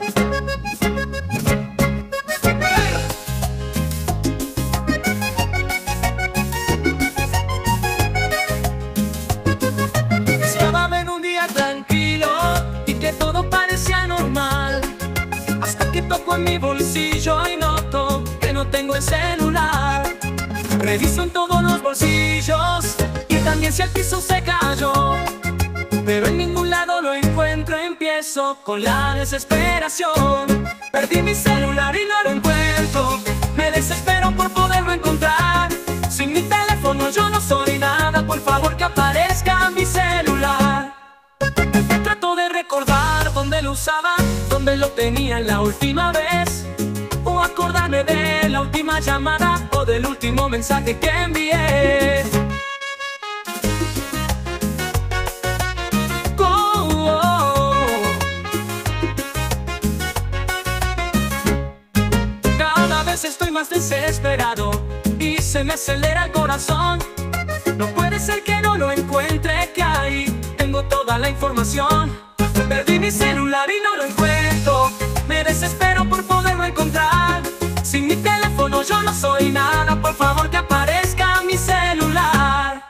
Estaba en un día tranquilo y que todo parecía normal, hasta que toco en mi bolsillo y noto que no tengo el celular. Reviso en todos los bolsillos y también si el piso se cayó, pero en ningún lado lo encuentro. Empiezo con la desesperación. Perdí mi celular y no lo encuentro. Me desespero por poderlo encontrar. Sin mi teléfono yo no soy nada. Por favor que aparezca mi celular. Trato de recordar dónde lo usaba, dónde lo tenía la última vez, o acordarme de la última llamada o del último mensaje que envié. Cada vez estoy más desesperado y se me acelera el corazón. No puede ser que no lo encuentre, que ahí tengo toda la información. Perdí mi celular y no lo encuentro. Me desespero por poderlo encontrar. Sin mi teléfono yo no soy nada. Por favor que aparezca mi celular.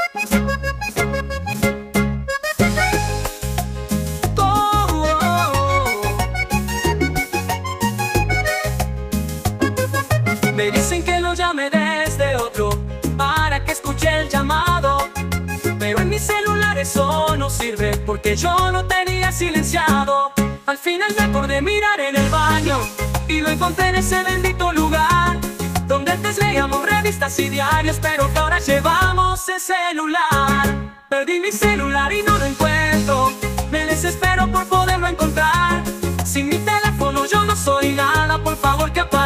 Me dicen que lo llame desde otro para que escuche el llamado, pero en mi celular eso no sirve porque yo lo tenía silenciado. Al final me acordé mirar en el baño y lo encontré en ese bendito lugar donde antes leíamos revistas y diarios, pero que ahora llevamos el celular. Perdí mi celular y no lo encuentro. Me desespero por poderlo encontrar. Sin mi teléfono yo no soy nada. Por favor que aparezca